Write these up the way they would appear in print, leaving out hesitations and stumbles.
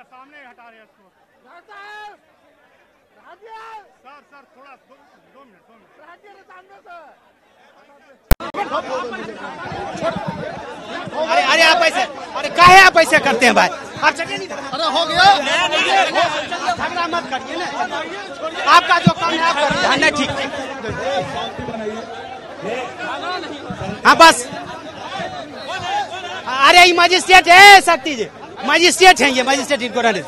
सामने हटा रहे हैं इसको। सर थोड़ा 2 मिनट सामने से। अरे आप ऐसे, अरे काहे आप ऐसे करते हैं भाई? आप चलिए नहीं। अरे हो गया, झगड़ा मत करिए ना, आपका जो काम है आप करिए। हाँ नहीं, ठीक। हाँ बस, अरे ये मजिस्ट्रेट है शक्ति जी, मजिस्ट्रेट है ये, मजिस्ट्रेट इनको रहने।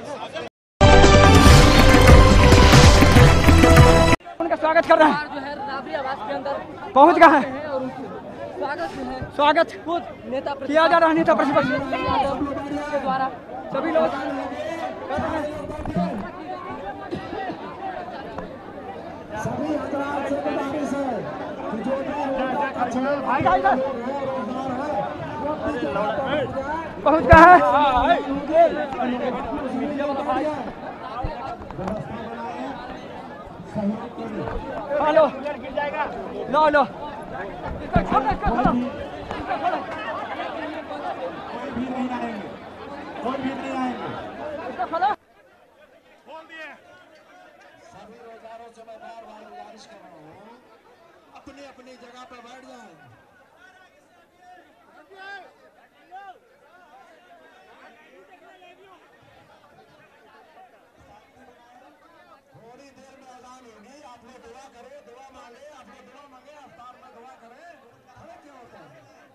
उनका स्वागत कर रहे हैं। जो है राबरी आवास के अंदर पहुंच गए हैं और उनकी स्वागत जो है स्वागत खुद नेता किया जा रहा है। नेता प्रतिपक्ष के द्वारा सभी लोग पहुंच गए हैं। हेलो, लो लो खोल दिए। सभी रोजगारों से मैं बार बार गुजारिश कर रहा हूँ, अपनी अपनी जगह पर बैठ जाएं। थोड़ी देर में अजान होगी, आप लोग दुआ करें, दुआ मांगे, आप लोग दुआ मांगे, अफ्तार में दुआ करें। खड़े क्यों होते हैं?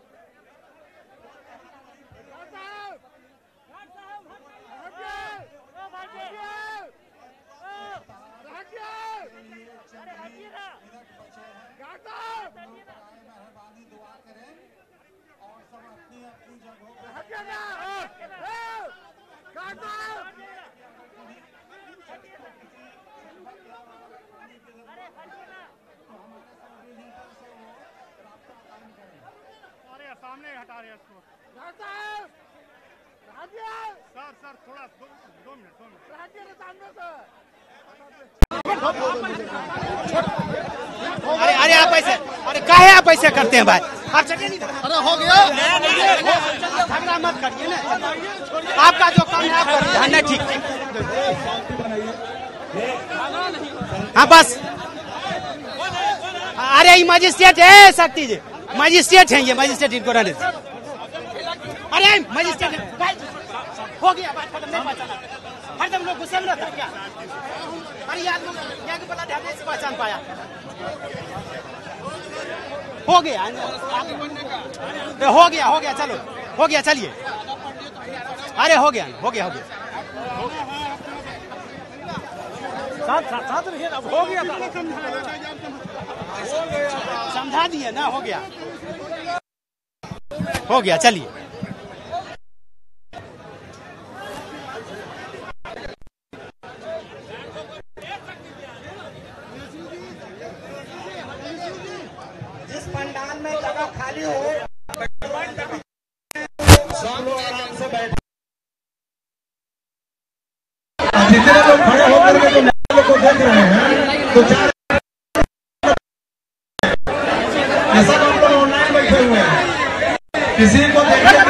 मेहरबानी दुआ करें और सब अपनी अपनी जगहों पर अरे सामने हटा रहे हैं इसको। सर थोड़ा 2 मिनट सामने से। अरे आप ऐसे, अरे काहे आप ऐसे करते हैं भाई? आप चलिए नहीं। अरे हो गया, झगड़ा मत करिए ना, आपका जो काम है आप करिए। हाँ नहीं, ठीक। हाँ बस, अरे ये मजिस्ट्रेट है शक्ति जी, मजिस्ट्रेट है ये, मजिस्ट्रेट इनको रहने। अरे मजिस्ट्रेट हो गया, बात खत्म। नहीं पहचाना, हरदम लोग गुस्से में रहता क्या? अरे यार यहाँ के पता ध्यान से पहचान पाया। हो गया, हो गया, चलो हो गया, चलिए। अरे हो गया। साथ रहिए ना, हो गया, समझा दिए ना, हो गया, चलिए। जिस पंडाल में जगह खाली हो, सब लोग आराम से बैठे। जितने लोग खड़े होकर के को देख रहे हैं, तो ऐसा लोग ऑनलाइन बैठे हुए हैं, किसी को